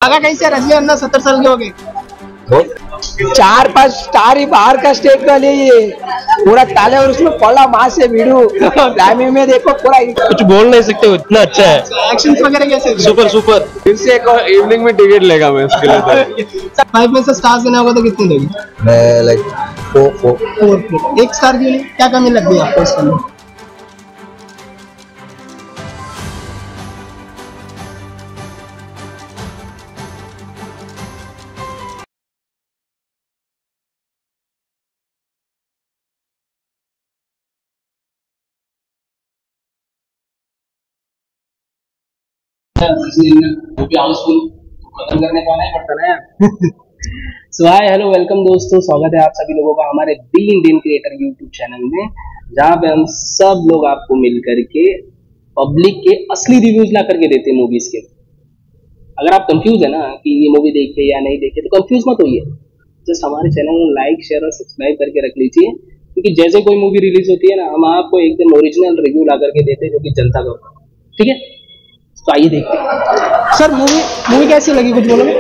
लगा कैसे रजनी अन्ना 70 साल के हो गए? 4-5 स्टार ही बाहर का स्टेट का लिए पूरा ताले और उसमें पड़ा माँ से वीडियो टाइमिंग में देखो पूरा कुछ बोल नहीं सकते हो, इतना अच्छा है। एक्शन वगैरह कैसे? Super super. फिर से एक और इवनिंग में टिकट लेगा मैं उसके लिए। 5 में से स्टार्स देना होगा तो कितने दोगे? मैं लाइक 4। 4। 1 स्टार क्यों नहीं? क्या कमी लग गई आपको इसके अंदर? सो हाय हेलो वेलकम दोस्तों, स्वागत है आप सभी लोगों का हमारे the Indian creator YouTube channel में, जहाँ पे हम सब लोग आपको मिल करके पब्लिक के असली रिव्यूज ला करके देते हैं मूवीज के। अगर आप कंफ्यूज है ना कि ये मूवी देखे या नहीं देखे तो कंफ्यूज मत होइए, जस्ट हमारे चैनल को लाइक शेयर और सब्सक्राइब करके रख लीजिए, क्योंकि जैसे कोई मूवी रिलीज होती है ना, हम आपको एकदम ओरिजिनल रिव्यू ला करके देते हैं जो कि जनता का। ठीक है, तो आइए देखते हैं। सर मूवी कैसी लगी, कुछ बोलोगे?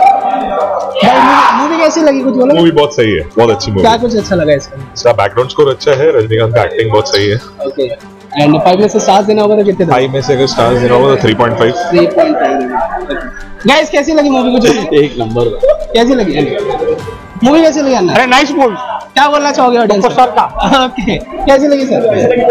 मूवी कैसी लगी, कुछ बोलोगे? मूवी बहुत सही है, बहुत अच्छी मूवी। क्या कुछ अच्छा लगा इसका? इसका बैकग्राउंड स्कोर अच्छा है, रजनीकांत का एक्टिंग बहुत सही है। ओके, एंड 5 में से स्टार्स देना होगा तो कितने? 5 में से अगर स्टार्स देना होगा तो 3.5। 3.5। गाइस कैसी लगी मूवी, कुछ एक नंबर। कैसी लगी मूवी? कैसी लगी अन्ना? अरे नाइस मूवी। क्या बोलना चाहोगे ऑडियंस को? ओके, कैसी लगी सर?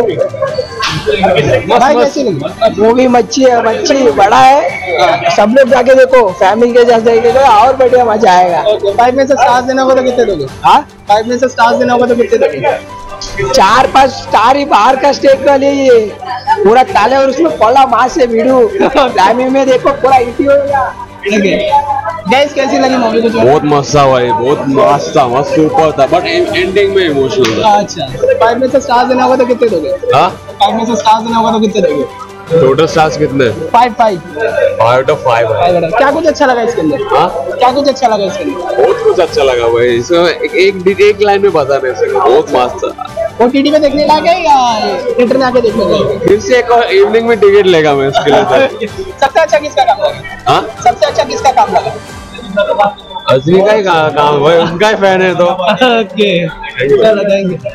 भाई कैसी लगी मूवी? मच्छी है, मच्छी बड़ा है, सब लोग जाके देखो, फैमिली के साथ देखेगा और बढ़िया मजा आएगा। ओके, 5 में से स्टार्स देना होगा तो कितने दोगे? हाँ, 5 में से स्टार्स देना होगा तो कितने दोगे? 4-5 स्टार ही बाहर का स्टेट का लिए पूरा ताले और उसमें पड़ा माँ से वीडियो टाइमिंग में देखो पूरा इटी होगा। गाइस कैसी लगी मूवी, कुछ? बहुत मस्त था भाई, बहुत मस्त था, मस्त सुपर था, बट एंडिंग में इमोशनल था। अच्छा, 5 में से स्टार्स देना होगा तो कितने दोगे? हाँ, 5 में से स्टार्स देना होगा तो कितने दोगे? टोटल स्टार्स कितने? 5 5 आउट ऑफ 5 है। क्या कुछ अच्छा लगा इसके अंदर? हाँ, क्या कुछ अच्छा लगा इसके अंदर? बहुत कुछ अच्छा लगा भाई, इसमें एक लाइन में बता नहीं सकता, बहुत मस्त था। ओटीटी में देखने लायक है या थिएटर में आके देखने लायक है? फिर से एक और इवनिंग में टिकट लेगा मैं उसके लिए। सबसे अच्छा किसका काम लगा? हाँ, सबसे अच्छा किसका काम लगा? रजनी का ही काम भाई, उनका ही फैन है तो। ओके, चलो थैंक यू।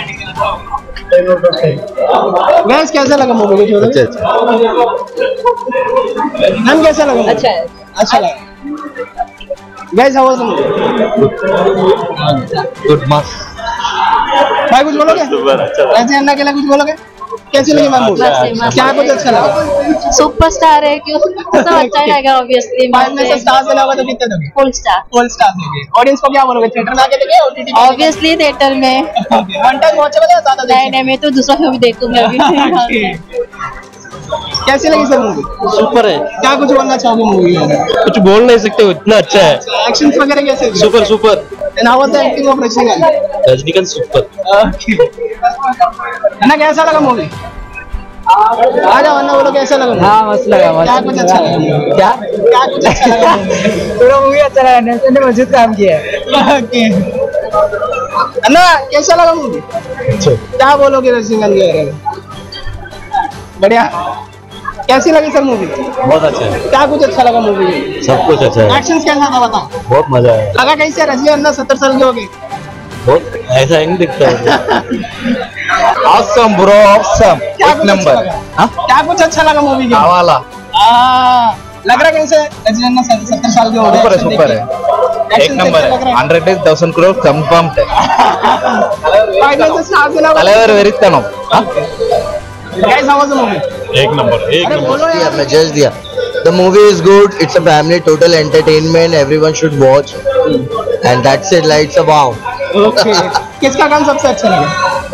गैस कैसा लगा मूवी? कुछ अच्छा मैम कैसा लगा? अच्छा है, अच्छा लगा। Guess how was the movie? Good मस्त भाई कुछ बोलोगे? रजनी अन्ना के लिए कुछ बोलोगे? कैसी लगी मैम मूवी? क्या कुछ अच्छा लगा? सुपरस्टार है, क्यों सब अच्छा लगेगा ऑब्वियसली। 5 में से स्टार्स देना होगा तो कितने दोगे? Full star. फुल स्टार दोगे। ऑडियंस को क्या बोलोगे? थिएटर में आके देखे ओटीटी में? ऑब्वियसली थिएटर में। वन टाइम वॉच होगा या ज्यादा नहीं नहीं, मैं तो दूसरा मूवी देखूंगी अभी। कैसी लगी सर मूवी? सुपर है। क्या कुछ बोलना चाहोगे मूवी में? कुछ बोल नहीं सकते हो, इतना अच्छा है। एक्शन वगैरह कैसे? Super super. And how was the acting of Rajinikanth? Rajinikanth super. अन्ना कैसा लगा मूवी? आ जाओ अन्ना, बोलो कैसा लगा? हाँ मस्त लगा, मस्त। क्या कुछ अच्छा लगा? क्या कुछ अच्छा लगा? पूरा मूवी अच्छा लगा, ने मजबूत काम किया है। ओके अन्ना कैसा लगा मूवी? क्या बोलोगे रजनीकांत के बारे में? बढ़िया। कैसी लगी सर मूवी? बहुत अच्छा है, क्या कुछ अच्छा लगा मूवी में? सब कुछ अच्छा है। एक्शन कैसा था बताओ? बहुत मजा आया। लगा कैसे रजनी अन्ना 70 साल के हो गए? बहुत ऐसा नहीं दिखता है। ऑसम ब्रो, ऑसम, क्या कुछ अच्छा लगा? क्या कुछ अच्छा लगा मूवी के? वाला लग रहा कैसे रजनी अन्ना 70 साल के हो गए? सुपर है, एक नंबर है, 100,000 crore confirmed है। தலைவர் வெறித்தனம்। Guys, how was the movie? एक नंबर, एक नंबर। मैं जज दिया। The movie is good. It's a family total entertainment. Everyone should watch. And that's it. Lights are wow. Okay. किसका काम सबसे अच्छा लगा?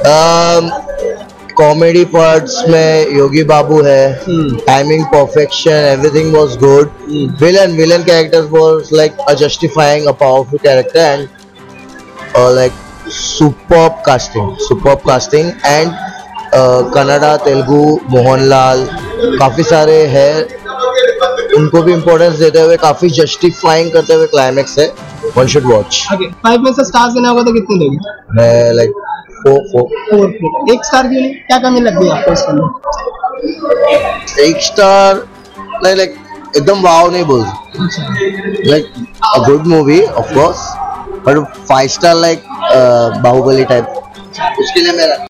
कॉमेडी पार्ट्स में योगी बाबू है, timing perfection, everything was good. Villain character was like a justifying a powerful character and like superb casting and Kannada, Telugu, Mohanlal काफी सारे हैं, उनको भी इम्पोर्टेंस देते हुए काफी जस्टिफाइंग करते हुए क्लाइमेक्स है। One should watch. 5 में से स्टार्स देना होगा तो कितने दोगे? मैं लाइक 4। 1 स्टार क्यों नहीं? क्या कमी लग गई आपको इसके अंदर? 1 स्टार नहीं, लाइक एकदम वाव नहीं बोल, like a good movie of course, but 5 star like Baahubali type, उसके लिए मेरा